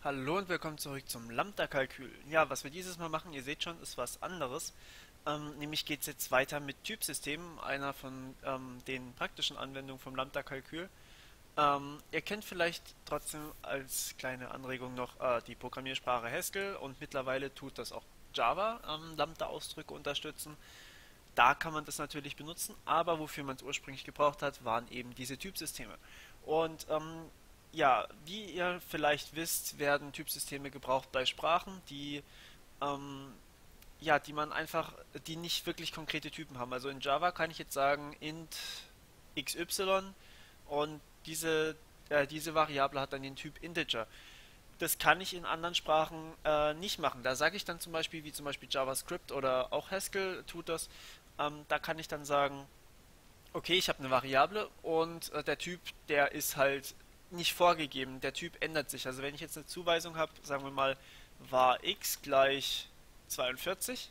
Hallo und willkommen zurück zum Lambda-Kalkül. Ja, was wir dieses Mal machen, ihr seht schon, ist was anderes. Nämlich geht es jetzt weiter mit Typsystemen, einer von den praktischen Anwendungen vom Lambda-Kalkül. Ihr kennt vielleicht trotzdem als kleine Anregung noch die Programmiersprache Haskell und mittlerweile tut das auch Java, Lambda-Ausdrücke unterstützen. Da kann man das natürlich benutzen, aber wofür man es ursprünglich gebraucht hat, waren eben diese Typsysteme. Und ja, wie ihr vielleicht wisst, werden Typsysteme gebraucht bei Sprachen, ähm, ja, die man einfach, die nicht wirklich konkrete Typen haben. Also in Java kann ich jetzt sagen int xy und diese Variable hat dann den Typ Integer. Das kann ich in anderen Sprachen nicht machen. Da sage ich dann zum Beispiel, wie zum Beispiel JavaScript oder auch Haskell tut das, da kann ich dann sagen, okay, ich habe eine Variable und der Typ, der ist halt nicht vorgegeben. Der Typ ändert sich. Also wenn ich jetzt eine Zuweisung habe, sagen wir mal, var x gleich 42,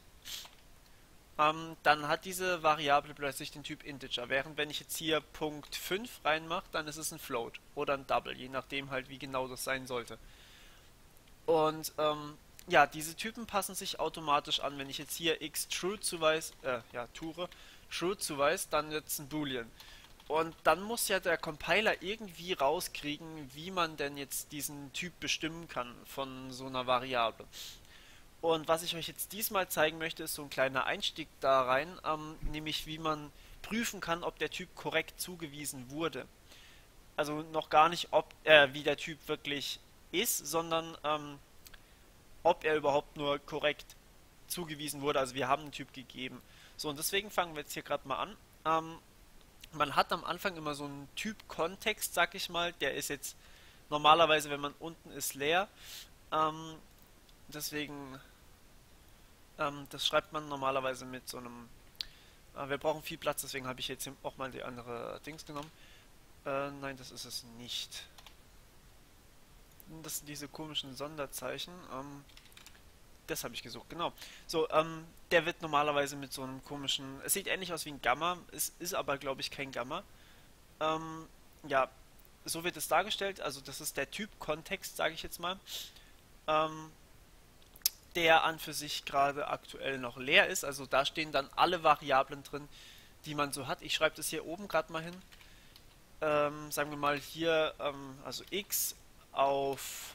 dann hat diese Variable plötzlich den Typ Integer. Während wenn ich jetzt hier Punkt 5 reinmache, dann ist es ein Float oder ein Double, je nachdem halt, wie genau das sein sollte. Und ja, diese Typen passen sich automatisch an. Wenn ich jetzt hier x true zuweise, ja, true zuweise, dann wird es ein Boolean. Und dann muss ja der Compiler irgendwie rauskriegen, wie man denn jetzt diesen Typ bestimmen kann von so einer Variable. Und was ich euch jetzt diesmal zeigen möchte, ist so ein kleiner Einstieg da rein, nämlich wie man prüfen kann, ob der Typ korrekt zugewiesen wurde. Also noch gar nicht, wie der Typ wirklich ist, sondern ob er überhaupt nur korrekt zugewiesen wurde. Also wir haben einen Typ gegeben. So, und deswegen fangen wir jetzt hier gerade mal an. Man hat am Anfang immer so einen Typ-Kontext, sag ich mal. Der ist jetzt normalerweise, wenn man unten ist, leer. Ähm, deswegen, das schreibt man normalerweise mit so einem. Wir brauchen viel Platz, deswegen habe ich jetzt auch mal die andere Dings genommen. Nein, das ist es nicht. Das sind diese komischen Sonderzeichen. Das habe ich gesucht, genau. So, der wird normalerweise mit so einem komischen. Es sieht ähnlich aus wie ein Gamma, es ist aber, glaube ich, kein Gamma. Ähm, ja, so wird es dargestellt. Also, das ist der Typ-Kontext, sage ich jetzt mal. Ähm, der an für sich gerade aktuell noch leer ist. Also, da stehen dann alle Variablen drin, die man so hat. Ich schreibe das hier oben gerade mal hin. Sagen wir mal hier, also x auf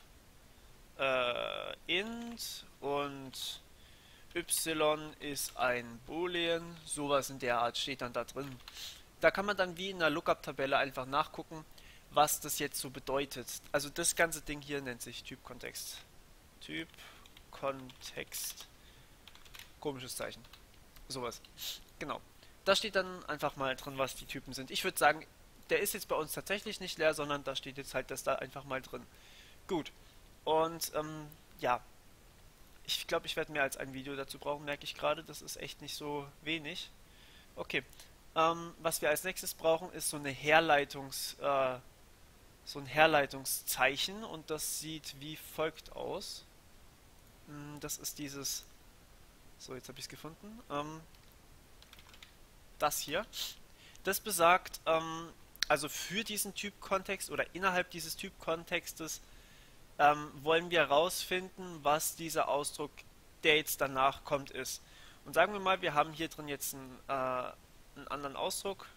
int und y ist ein Boolean, sowas in der Art steht dann da drin. Da kann man dann wie in einer Lookup-Tabelle einfach nachgucken, was das jetzt so bedeutet. Also das ganze Ding hier nennt sich Typkontext. Typkontext. Komisches Zeichen. Sowas. Genau. Da steht dann einfach mal drin, was die Typen sind. Ich würde sagen, der ist jetzt bei uns tatsächlich nicht leer, sondern da steht jetzt halt das da einfach mal drin. Gut. Und ja, ich glaube, ich werde mehr als ein Video dazu brauchen, merke ich gerade. Das ist echt nicht so wenig. Okay. Was wir als nächstes brauchen, ist so ein Herleitungszeichen und das sieht wie folgt aus. Das ist dieses. So, jetzt habe ich es gefunden. Das hier. Das besagt, also für diesen Typkontext oder innerhalb dieses Typkontextes wollen wir herausfinden, was dieser Ausdruck, der jetzt danach kommt, ist. Und sagen wir mal, wir haben hier drin jetzt einen anderen Ausdruck.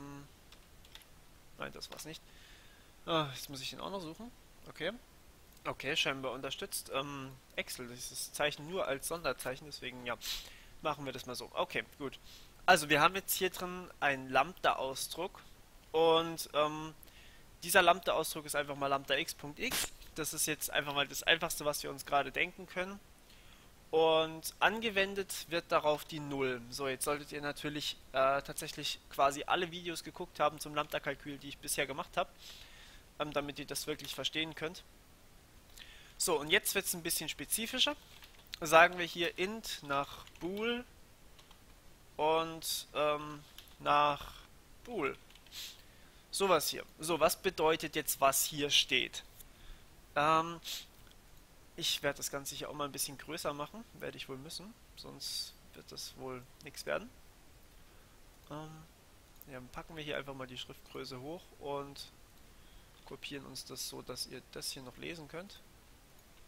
Nein, das war's nicht. Jetzt muss ich den auch noch suchen. Okay. Okay, scheinbar unterstützt Excel dieses Zeichen nur als Sonderzeichen, deswegen ja, machen wir das mal so. Okay, gut. Also wir haben jetzt hier drin einen Lambda-Ausdruck und dieser Lambda-Ausdruck ist einfach mal lambda x.x. Das ist jetzt einfach mal das Einfachste, was wir uns gerade denken können. Und angewendet wird darauf die Null. So, jetzt solltet ihr natürlich tatsächlich quasi alle Videos geguckt haben zum Lambda-Kalkül, die ich bisher gemacht habe, damit ihr das wirklich verstehen könnt. So, und jetzt wird es ein bisschen spezifischer. Sagen wir hier int nach bool und nach bool. Sowas hier. So, was bedeutet jetzt, was hier steht? Ähm, Ich werde das Ganze hier auch mal ein bisschen größer machen. Werde ich wohl müssen. Sonst wird das wohl nichts werden. Ähm, ja, dann packen wir hier einfach mal die Schriftgröße hoch und kopieren uns das so, dass ihr das hier noch lesen könnt.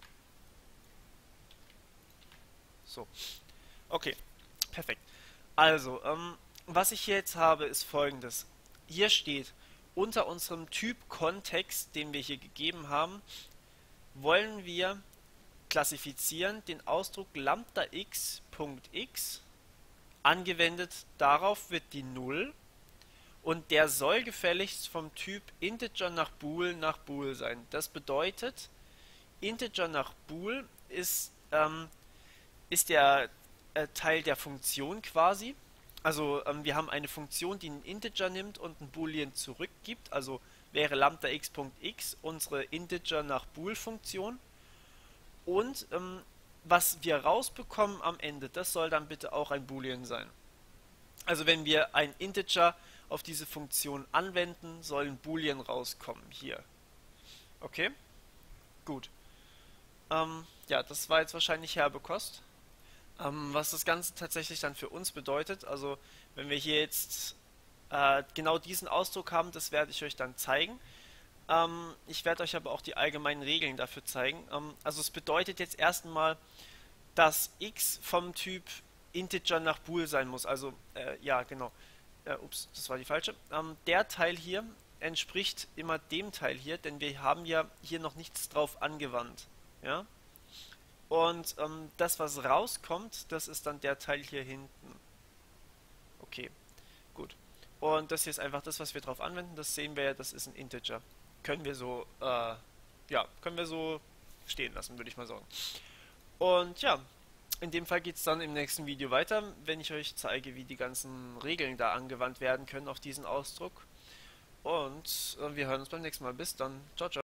So, okay, perfekt. Also, was ich hier jetzt habe, ist folgendes. Hier steht, unter unserem Typ Kontext, den wir hier gegeben haben, wollen wir klassifizieren den Ausdruck lambda x.x, angewendet darauf wird die Null und der soll gefälligst vom Typ Integer nach Bool sein. Das bedeutet, Integer nach Bool ist der Teil der Funktion quasi. Also wir haben eine Funktion, die einen Integer nimmt und einen Boolean zurückgibt. Also wäre lambda x.x unsere Integer nach Bool Funktion. Und was wir rausbekommen am Ende, das soll dann bitte auch ein Boolean sein. Also wenn wir ein Integer auf diese Funktion anwenden, soll ein Boolean rauskommen. Hier. Okay? Gut. Ja, das war jetzt wahrscheinlich herbe Kost. Was das Ganze tatsächlich dann für uns bedeutet, also wenn wir hier jetzt genau diesen Ausdruck haben, das werde ich euch dann zeigen. Ich werde euch aber auch die allgemeinen Regeln dafür zeigen. Also es bedeutet jetzt erstmal, dass x vom Typ Integer nach Bool sein muss. Also, ja, genau. Ups, das war die falsche. Der Teil hier entspricht immer dem Teil hier, denn wir haben ja hier noch nichts drauf angewandt. Ja? Und das, was rauskommt, das ist dann der Teil hier hinten. Okay, gut. Und das hier ist einfach das, was wir drauf anwenden. Das sehen wir ja, das ist ein Integer. Können wir so, ja, können wir so stehen lassen, würde ich mal sagen. Und ja, in dem Fall geht es dann im nächsten Video weiter, wenn ich euch zeige, wie die ganzen Regeln da angewandt werden können auf diesen Ausdruck. Und wir hören uns beim nächsten Mal. Bis dann. Ciao, ciao.